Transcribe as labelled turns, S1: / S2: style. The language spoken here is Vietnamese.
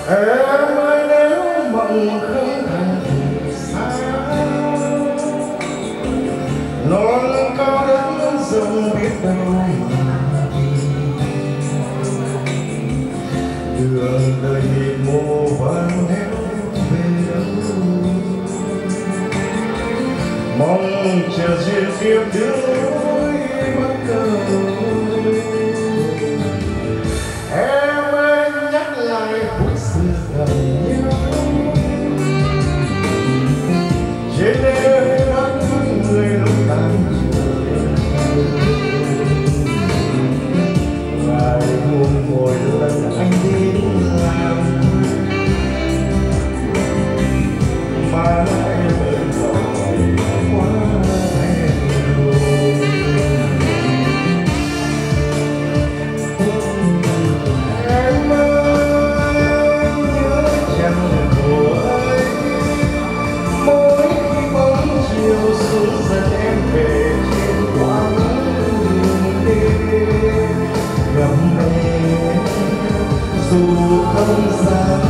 S1: Em ơi nếu mộng không thành thì sao, non cao đất rộng biết đâu mà đường đời mồ vàng em về đâu, mong chờ duyên kiếp đưa lối bắt cầu. Em ơi nhắc lại phút xưa gần nhau, trên đêm mắt người lúc tan trời, ngày hôm mỗi lần anh đến làm mà em ơi gọi quá thèm rồi. Em ơi nhớ chẳng của ấy, mỗi khi bóng chiều xuống dần em về trên quãng đường đêm, gặp em dù không xa